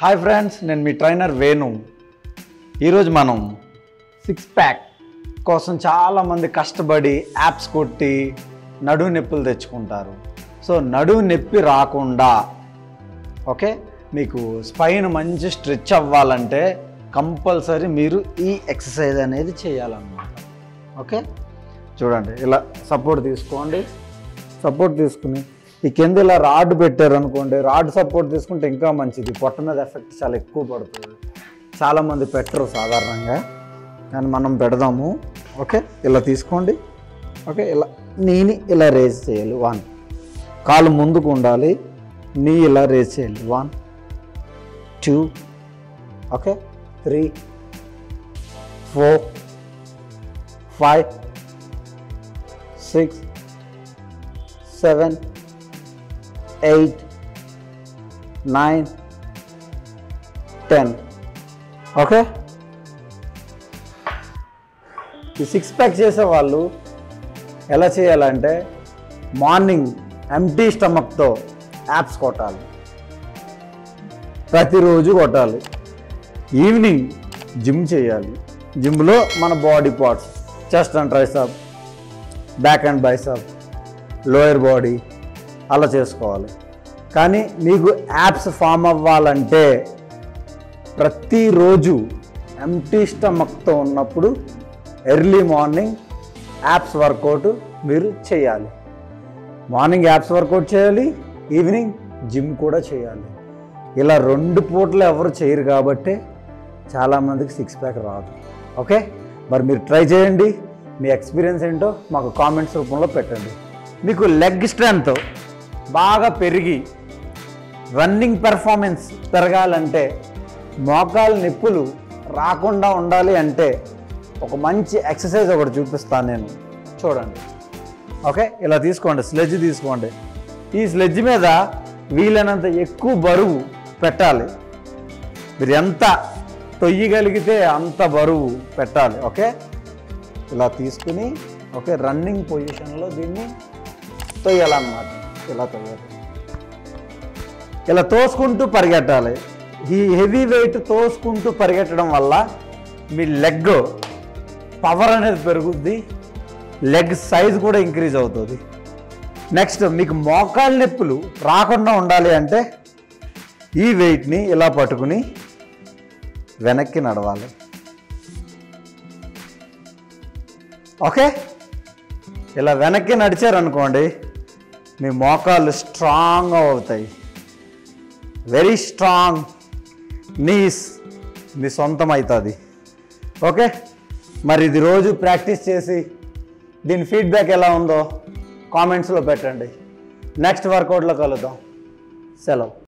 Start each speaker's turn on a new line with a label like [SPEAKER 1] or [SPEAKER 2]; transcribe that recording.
[SPEAKER 1] Hi friends, నేను మీ trainer Venu. ఈరోజు మనం 6 ప్యాక్ కోసం చాలామంది కష్టపడి యాప్స్ కొట్టి నడుము నొప్పులు తెచ్చుకుంటారు. సో నడుము నొప్పి రాకుండా మీకు స్పైన్ మంచి స్ట్రెచ్ అవ్వాలంటే కంపల్సరీ మీరు ఈ ఎక్సర్సైజ్ అనేది చేయాలన్నమాట. చూడండి, ఇలా సపోర్ట్ తీసుకోండి. సపోర్ట్ తీసుకుని ఈ కింద ఇలా రాడ్ పెట్టారు అనుకోండి, రాడ్ సపోర్ట్ తీసుకుంటే ఇంకా మంచిది. పొట్ట మీద ఎఫెక్ట్ చాలా ఎక్కువ పడుతుంది. చాలామంది పెట్టరు సాధారణంగా, కానీ మనం పెడదాము. ఇలా తీసుకోండి. ఇలా నీని ఇలా రేజ్ చేయాలి. 1 కాలు ముందుకు ఉండాలి, నీ ఇలా రేజ్ చేయాలి. 1 2 3 4 5 6 7 8 9 10. ఈ 6 ప్యాక్ చేసే వాళ్ళు ఎలా చేయాలంటే మార్నింగ్ ఎంప్టీ స్టమక్తో యాప్స్ కొట్టాలి, ప్రతిరోజు కొట్టాలి. ఈవినింగ్ జిమ్ చేయాలి. జిమ్లో మన body parts chest and tricep, back and bicep, lower body అలా చేసుకోవాలి. కానీ మీకు యాప్స్ ఫామ్ అవ్వాలంటే ప్రతిరోజు ఎంప్టీ స్టమక్తో ఉన్నప్పుడు ఎర్లీ మార్నింగ్ యాప్స్ వర్కౌట్ మీరు చేయాలి. మార్నింగ్ యాప్స్ వర్కౌట్ చేయాలి, ఈవినింగ్ జిమ్ కూడా చేయాలి. ఇలా 2 పూటలు ఎవరు చేయరు కాబట్టి చాలామందికి 6 ప్యాక్ రాదు. మరి మీరు ట్రై చేయండి. మీ ఎక్స్పీరియన్స్ ఏంటో మాకు కామెంట్స్ రూపంలో పెట్టండి. మీకు లెగ్ స్ట్రెంత్ బాగా పెరిగి రన్నింగ్ పెర్ఫార్మెన్స్ పెరగాలంటే, మోకాలు నొప్పులు రాకుండా ఉండాలి అంటే ఒక మంచి ఎక్సర్సైజ్ ఒకటి చూపిస్తాను నేను. చూడండి. ఇలా తీసుకోండి, స్లెడ్జ్ తీసుకోండి. ఈ స్లెడ్జ్ మీద వీలైనంత ఎక్కువ బరువు పెట్టాలి. మీరు ఎంత తొయ్యగలిగితే అంత బరువు పెట్టాలి. ఇలా తీసుకుని రన్నింగ్ పొజిషన్లో దీన్ని తొయ్యాలన్నమాట. ఇలా తొయ్యాలి. ఇలా తోసుకుంటూ పరిగెట్టాలి. ఈ హెవీ వెయిట్ తోసుకుంటూ పరిగెట్టడం వల్ల మీ లెగ్ పవర్ అనేది పెరుగుద్ది, లెగ్ సైజ్ కూడా ఇంక్రీజ్ అవుతుంది. నెక్స్ట్, మీకు మోకాళ్ళ నొప్పులు రాకుండా ఉండాలి అంటే ఈ వెయిట్ని ఇలా పట్టుకుని వెనక్కి నడవాలి. ఇలా వెనక్కి నడిచారనుకోండి, మీ మోకాళ్ళు స్ట్రాంగ్గా అవుతాయి. వెరీ స్ట్రాంగ్ నీస్ మీ సొంతం అవుతుంది. మరి ఇది రోజు ప్రాక్టీస్ చేసి దీని ఫీడ్బ్యాక్ ఎలా ఉందో కామెంట్స్లో పెట్టండి. నెక్స్ట్ వర్కౌట్లో కలుద్దాం. సెలవు.